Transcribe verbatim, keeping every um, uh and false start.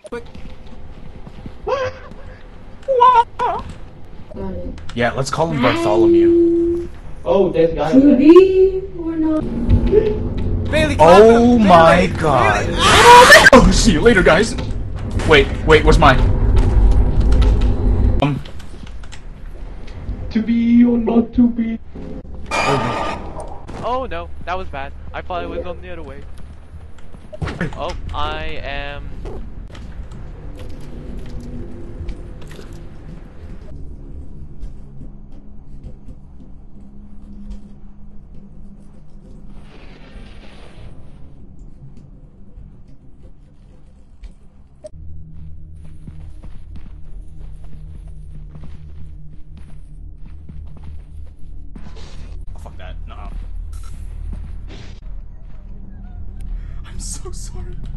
Quick. Got it. Yeah, let's call him Bartholomew. Oh, there's guys. To be or not. Bailey, clap Oh him. my Bailey, god. Bailey. Oh, see you later, guys. Wait, wait, where's mine? Um. To be or not to be. Oh no, that was bad. I thought it was on the other way. Oh, I am... Oh, fuck that. No. I'm so sorry.